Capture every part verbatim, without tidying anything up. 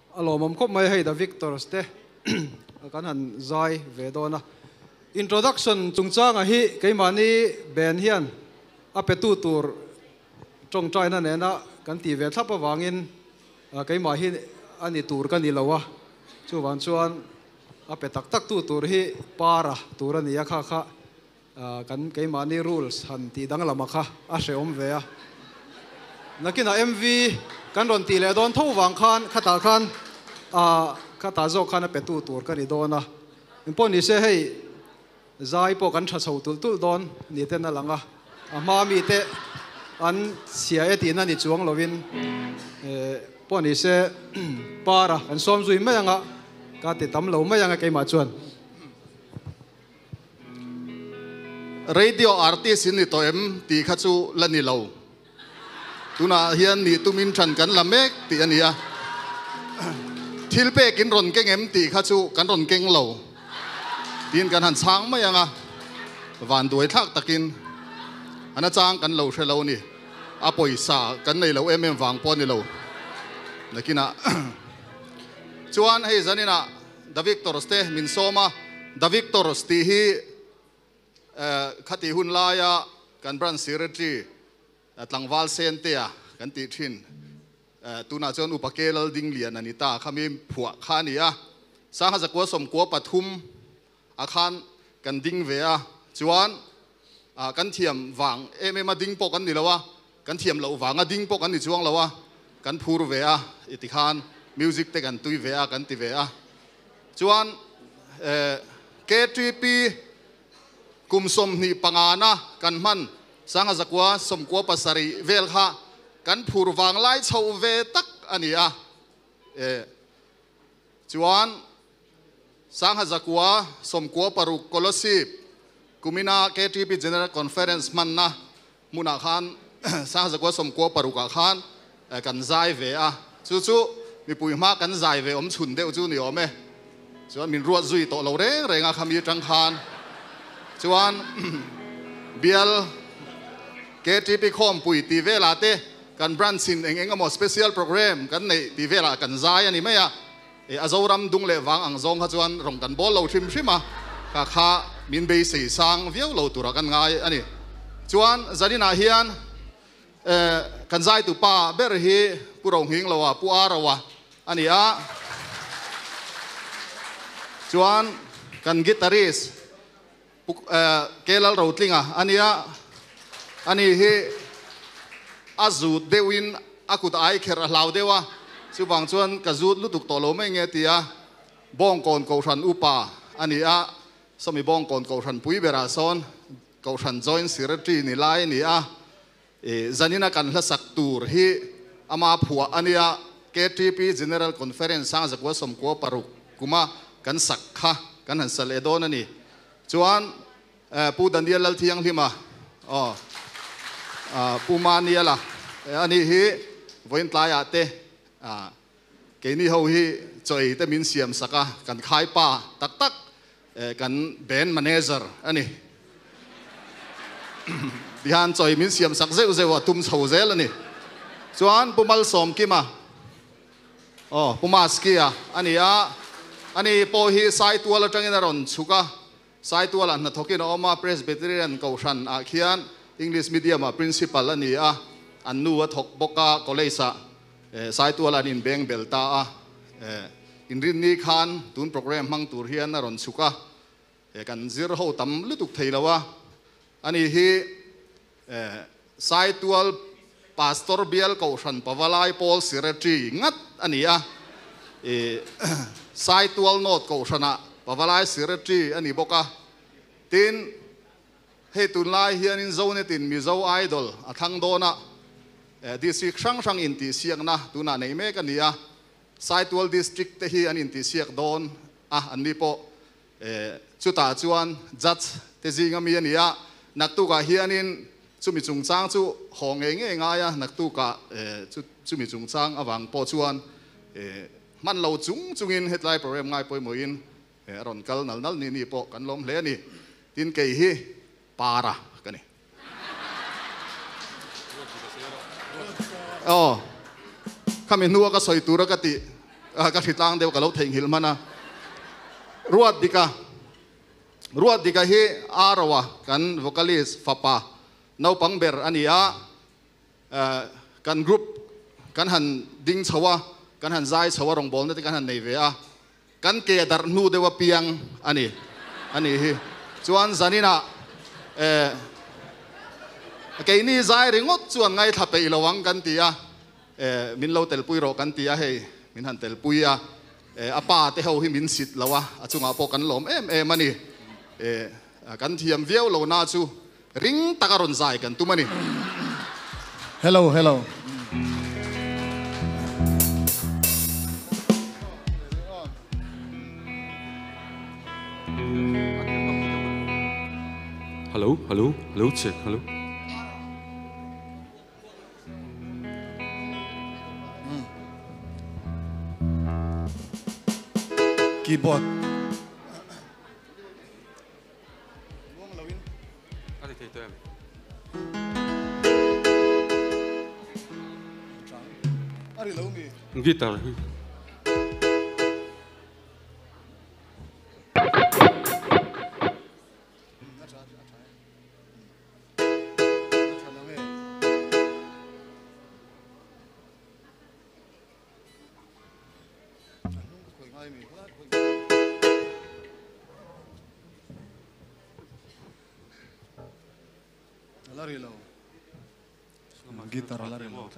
อารมณ์มันคบไม่ให้ดาวิกตอร์สเตกันหันใจเวดอนะ introduction จุงจ้างอะฮิไกมานี่เบนเฮียนอาเป็ดตูตูร์จงใจนั่นเองนะกันตีเวทับวางินไกมาฮิอันนี้ตูร์กันนี่ละวะช่วงวันชวนอาเป็ดตักตักตูตูร์ฮิปาระตูร์นี่ยาค่ะค่ะกันไกมานี่ rules หันตีดังละมาค่ะอาเชอมเวียนักกิน เอ็ม วี กันรอนตีเลยโดนทุ่งวางคันขัดตาคันอ่าขัดตาโจคันเป็ดตูตูร์กันนี่โดนนะอินพอนี่เสียให้ใจพวกกันชัดสูตุลตุลโดนนี่เต้นนั่นหลังอ่ะมามีเตอันเสียเอตีนั่นนี่จวงลวินเอ่อพวกนี้เสียปาระอันซ้อมจุยไม่ยังอ่ะการติดตามเราไม่ยังไงไกมาชวน radio artist นี่ตัวเอ็มตีขัดจูลันนี่เราตุน่าเฮียนนี่ตุมินชันกันละเมกตีอันนี้อ่ะทิลเป้กินรอนเก่งเอ็มตีขัดจูกันรอนเก่งเราดินกันหันช้างไม่ยังอ่ะวันด้วยทักตะกินอันนั้นจ้างกันเราเชลเรานี่อาป่วยสากันในเราเอ็มเอ็มวางปอนในเรานักกินอ่ะชวนให้จันนี่นะดาวิกตอร์สเตมินโซมาดาวิกตอร์สตีฮีขัดหุ่นลายกันบรันซีเรจีตังวาลเซนเตียกันติทินตุน่าจนอุปเกลดิงเลียนนิตาขมิมผัวขานี่อ่ะสร้างจากกัวสมกัวปฐุมอาคารกันดิ้งเวียจวนกันเทียมวางเอเมมาดิ้งปกันนี่แล้ววะกันเทียมเราวางอ่ะดิ้งปกันนี่จวงแล้ววะกันพูดเวียอิติคานมิวสิกเตกันตุยเวียกันติเวียจวนเกทีปีกุมสมนี่ปังอานะกันมันสังหจากว่าสมกัวปัสริเวลค่ะกันพูดวางไล่ชาวเวตักอันนี้อ่ะจวนสังหจากว่าสมกัวปรุกโคลสีกุมินาเกทีพี General Conference มันนะมุนาขันสังหจากว่าสมกัวปรุกอาขันกันใจเวอ่ะจู่ๆมีปุยมากันใจเวอมชุนเดียวจู่นี่อมเอจวนมีรัวจุยโตเราเร่งเร่งอาคามีจังขันจวนเบียลเกทีพีคอมปุยตีเวลาเตกันบรันซินเองเองก็มอสเปเชียลโปรแกรมกันในตีเวลากันใจอันนี้ไม่อะอาจารย์ดุงเลวังอังซงขจวนรงกันบอลเราทิมใช่ไหมข้าข้ามินเบย์สีสังวิวเราตัวกันง่ายอันนี้จวนจันนี่นาเฮียนกันใจตุป้าเบอร์ฮีผู้รองหิงเราวะผู้อาเราวะอันนี้อ่ะจวนกันกีตาริสเกลล์เราทิ้งอ่ะอันนี้อ่ะอันนี้ฮีอาจูดเดวินอากุตไอเคราลาวเดวะสุบางส่วนกระจุดลุตุกตโลไม่เงี้ยตีอ่ะบ้องก่อนกูชันอุปาอันนี้อ่ะสมัยบ้องก่อนกูชันปุยเบราซอนกูชันจอยน์สิรตีนี่ไลนี่อ่ะเอจันนี่นักการละสักตูร์ฮีอามาผัวอันนี้อ่ะ เค ที พี General Conference สร้างจากว่าสมกัวปรุกกุมากันสักค่ะกันหันสเลโดนั่นนี่จวนผู้ดันเดียลที่ยังที่มาอ๋อผู้มานี่ล่ะอันนี้ฮีวันตายอาเตเกนี่เขาฮีจอยแต่มินเสียมสักกันขายป้าตักตักกันแบรนด์แมเนเจอร์อันนี้ดิฮันจอยมินเสียมสักเจ้าเจ้าว่าตุ้มเฉาเจ้านี่จวนผู้มาสมกี่มาอ๋อผู้มาสกี้อ่ะอันนี้อ่ะอันนี้พอฮีสายตัวเราจังอินารอนสุกะสายตัวเราหน้าทกินออกมาเพรสเบเตอรียนเกาชันอาเขียนอังกฤษมีเดียมา principal อันนี้อ่ะอันนู้ว่าทกบกะคอลเลจสายตัวเราอินเบงเบลตาอ่ะอินรินนี่ขันตุนโปรแกรมมังตูเฮียนนารอนสุกะกันซีร์โฮตัมลุตุกไทยแล้ววะอันนี้ฮีสายตัวพาสตอร์เบียลเกาชันปาวลายพอลสิเรตีงัดอันนี้อ่ะสายตัวโนดเกาชันอ่ะปาวลายสิเรตีอันนี้บอกอ่ะตินให้ตุนไลเฮียนินโซเนตินมิโซไอดอลอ่ะทั้งโดนะดิสทริกช่างช่างอินทิเซียกนะตุน่าในเมกันนี่อ่ะสายตัวดิสทริกเตฮีอันอินทิเซียกโดนอ่ะอันนี้พอจุดตาจวนจัดเตจิงามีอันนี้อ่ะนักตุกะเฮียนินจุมิจุงจางจุหงเองง่ายๆนักตุกะจุจุมิจุงจางอวังพอชวนมันเราจุงจุงินเฮดไลน์โปรแกรมง่ายปอยมืออินรอนกัลนัลนัลนี่นี่พอกันล้มเละนี่ทินเกยฮีปาระกันนี่อ๋อข้ามีนัวก็สอยตัวกติ ka thitlang deu ka lo theng hil mana ruat dika ruat dika hi arawa kan vocalist fapa nau pangber ania kan group kan han ding chawa kan han zai chawa rong bol na kan han nei ve a kan ke dar nu dewa piang ani ani hi chuan zanina eh cái ní dài rồi ngót chuan ngay tháp ấy lawang kan tia min lo tel pui ro kan tia hey min han tel pui a apa te ho hi min sit lawa achunga po kan lom em em ani kan thiam viau lo na chu ring takaron zai kan tu mani hello hello hello hello hello check hello keyboard Ari thầy tôi em Ari lâu mi guitar Lari lâu guitar lari lâu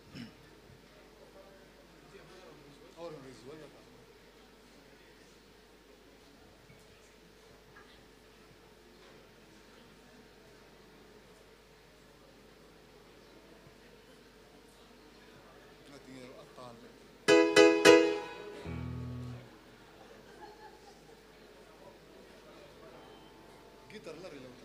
guitar lari lâu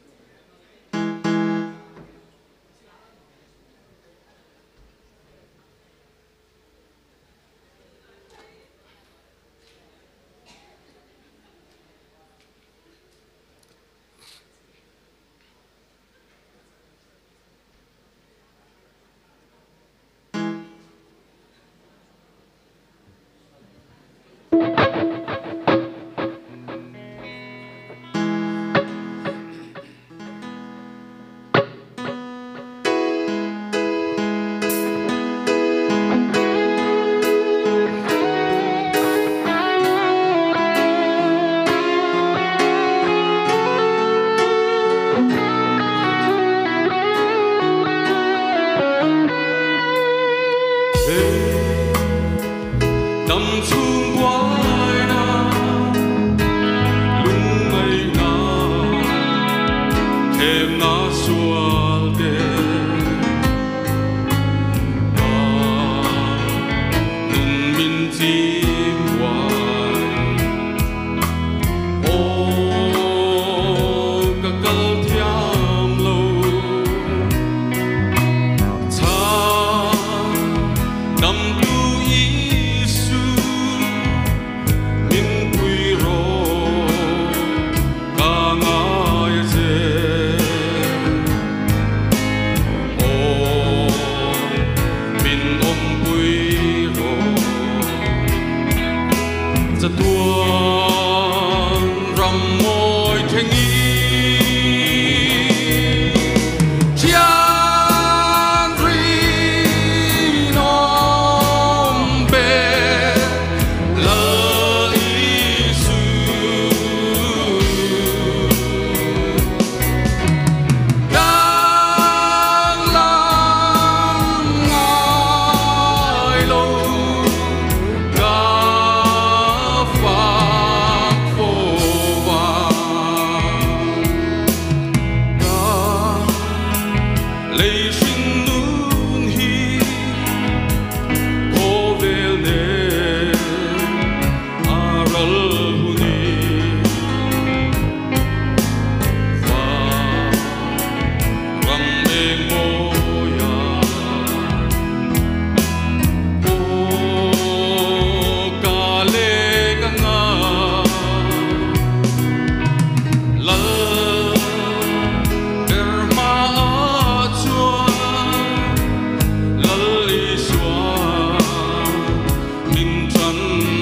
far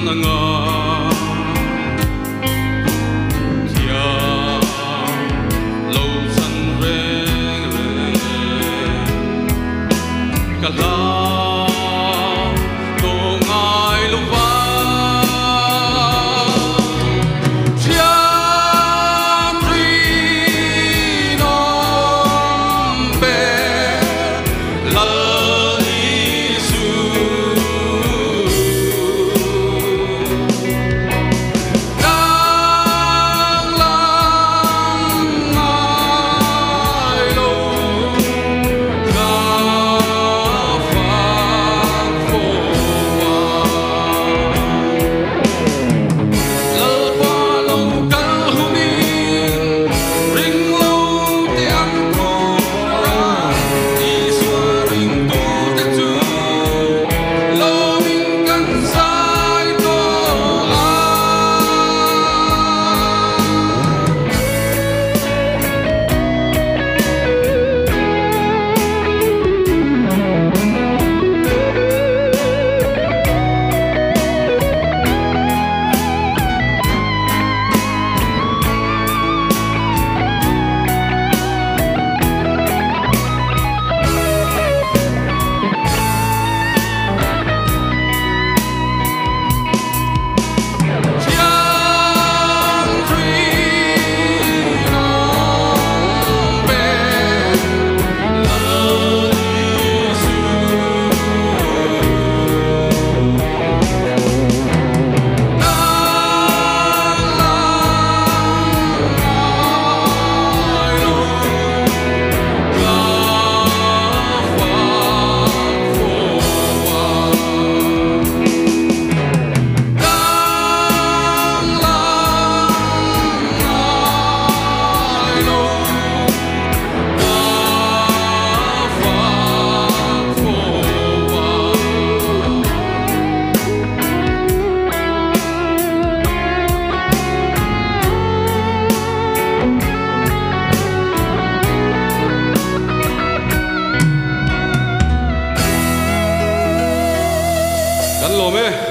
Kan lo me